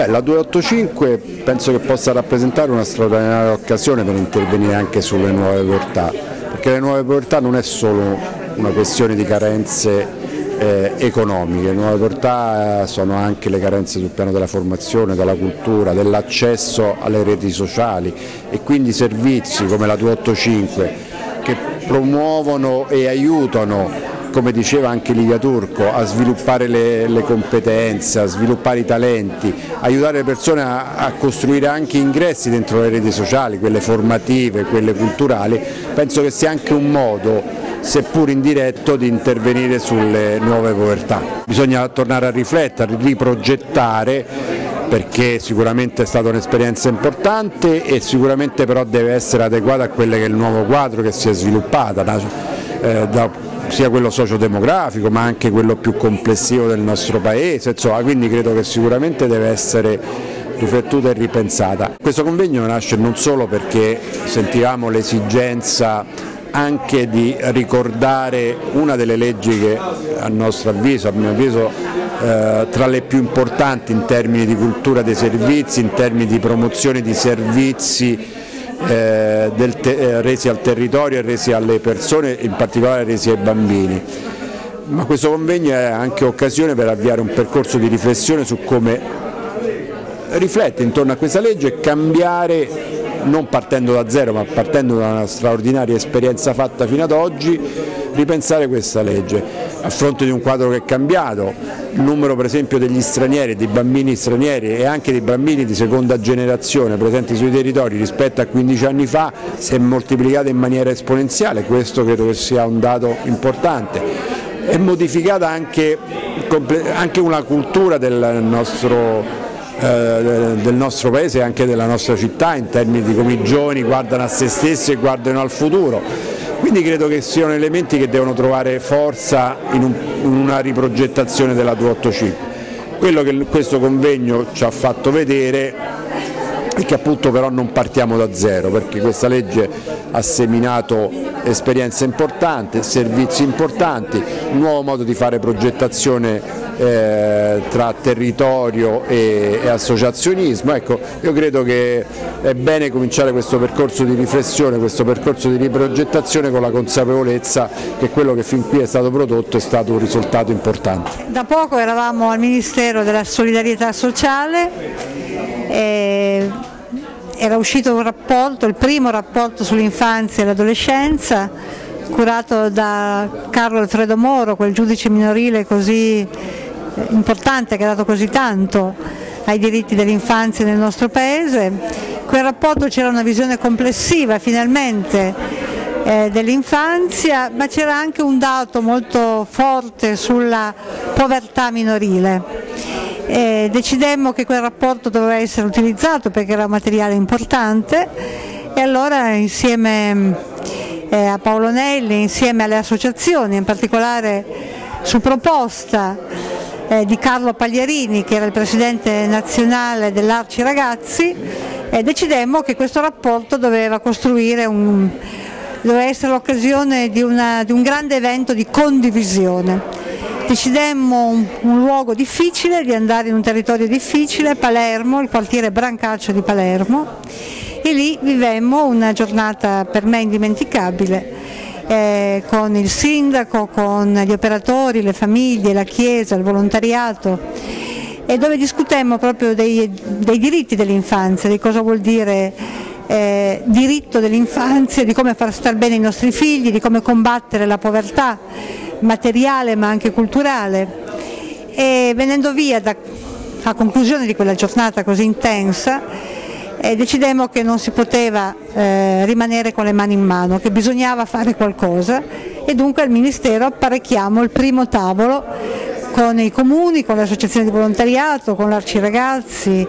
Beh, la 285 penso che possa rappresentare una straordinaria occasione per intervenire anche sulle nuove povertà, perché le nuove povertà non è solo una questione di carenze economiche, le nuove povertà sono anche le carenze sul piano della formazione, della cultura, dell'accesso alle reti sociali e quindi servizi come la 285 che promuovono e aiutano, come diceva anche Livia Turco, a sviluppare le competenze, a sviluppare i talenti, aiutare le persone a costruire anche ingressi dentro le reti sociali, quelle formative, quelle culturali, penso che sia anche un modo, seppur indiretto, di intervenire sulle nuove povertà. Bisogna tornare a riflettere, riprogettare, perché sicuramente è stata un'esperienza importante e sicuramente però deve essere adeguata a quello che è il nuovo quadro che si è sviluppato, sia quello sociodemografico ma anche quello più complessivo del nostro paese, insomma, quindi credo che sicuramente deve essere riflettuta e ripensata. Questo convegno nasce non solo perché sentivamo l'esigenza anche di ricordare una delle leggi che a mio avviso tra le più importanti in termini di cultura dei servizi, in termini di promozione di servizi resi al territorio e resi alle persone, in particolare resi ai bambini. Ma questo convegno è anche occasione per avviare un percorso di riflessione su come riflettere intorno a questa legge e cambiare, non partendo da zero ma partendo da una straordinaria esperienza fatta fino ad oggi, ripensare questa legge a fronte di un quadro che è cambiato. Il numero per esempio degli stranieri, dei bambini stranieri e anche dei bambini di seconda generazione presenti sui territori rispetto a 15 anni fa si è moltiplicato in maniera esponenziale, questo credo che sia un dato importante. È modificata anche una cultura del nostro paese e anche della nostra città in termini di come i giovani guardano a se stessi e guardano al futuro, quindi credo che siano elementi che devono trovare forza in una riprogettazione della 285. Quello che questo convegno ci ha fatto vedere è che appunto però non partiamo da zero, perché questa legge ha seminato esperienze importanti, servizi importanti, un nuovo modo di fare progettazione tra territorio e associazionismo. Ecco, io credo che è bene cominciare questo percorso di riflessione, questo percorso di riprogettazione con la consapevolezza che quello che fin qui è stato prodotto è stato un risultato importante. Da poco eravamo al Ministero della Solidarietà Sociale, era uscito un rapporto, il primo rapporto sull'infanzia e l'adolescenza, curato da Carlo Alfredo Moro, quel giudice minorile così importante che ha dato così tanto ai diritti dell'infanzia nel nostro paese. Quel rapporto c'era una visione complessiva finalmente dell'infanzia, ma c'era anche un dato molto forte sulla povertà minorile. Decidemmo che quel rapporto doveva essere utilizzato perché era un materiale importante e allora insieme a Paolo Nelli, insieme alle associazioni, in particolare su proposta di Carlo Pagliarini, che era il presidente nazionale dell'Arci Ragazzi, decidemmo che questo rapporto doveva essere l'occasione di un grande evento di condivisione. Decidemmo un luogo difficile, di andare in un territorio difficile, Palermo, il quartiere Brancaccio di Palermo, e lì vivemmo una giornata per me indimenticabile con il sindaco, con gli operatori, le famiglie, la chiesa, il volontariato, e dove discutemmo proprio dei diritti dell'infanzia, di cosa vuol dire diritto dell'infanzia, di come far star bene i nostri figli, di come combattere la povertà materiale ma anche culturale. E venendo via a conclusione di quella giornata così intensa, decidemmo che non si poteva rimanere con le mani in mano, che bisognava fare qualcosa, e dunque al Ministero apparecchiamo il primo tavolo con i comuni, con le associazioni di volontariato, con l'Arci Ragazzi,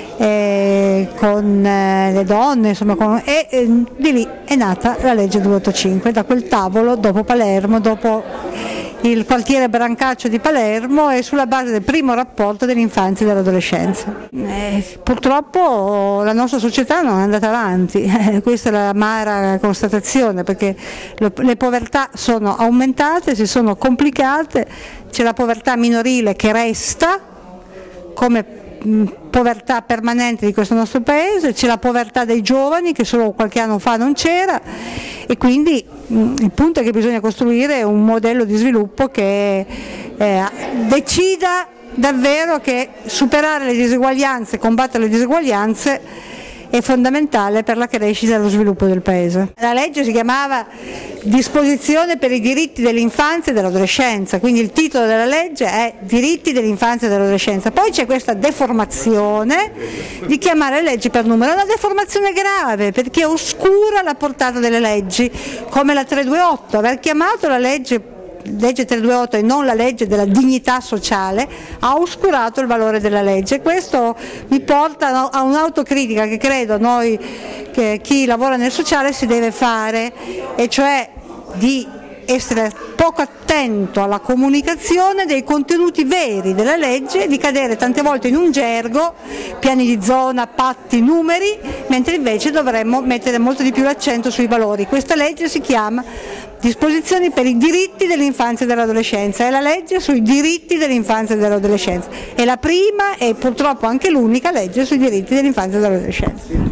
con le donne, insomma, e di lì è nata la legge 285, da quel tavolo, dopo Palermo, dopo il quartiere Brancaccio di Palermo, e sulla base del primo rapporto dell'infanzia e dell'adolescenza. Purtroppo la nostra società non è andata avanti, questa è l'amara constatazione, perché le povertà sono aumentate, si sono complicate, c'è la povertà minorile che resta come povertà permanente di questo nostro paese, c'è la povertà dei giovani che solo qualche anno fa non c'era, e quindi il punto è che bisogna costruire un modello di sviluppo che decida davvero che superare le diseguaglianze, combattere le diseguaglianze è fondamentale per la crescita e lo sviluppo del Paese. La legge si chiamava Disposizione per i diritti dell'infanzia e dell'adolescenza, quindi il titolo della legge è Diritti dell'infanzia e dell'adolescenza. Poi c'è questa deformazione di chiamare le leggi per numero, è una deformazione grave perché oscura la portata delle leggi, come la 328, aver chiamato la legge 328 e non la legge della dignità sociale ha oscurato il valore della legge. Questo mi porta a un'autocritica che credo che chi lavora nel sociale si deve fare, e cioè di essere poco attento alla comunicazione dei contenuti veri della legge, di cadere tante volte in un gergo, piani di zona, patti, numeri, mentre invece dovremmo mettere molto di più l'accento sui valori. Questa legge si chiama Disposizioni per i diritti dell'infanzia e dell'adolescenza, è la legge sui diritti dell'infanzia e dell'adolescenza, è la prima e purtroppo anche l'unica legge sui diritti dell'infanzia e dell'adolescenza.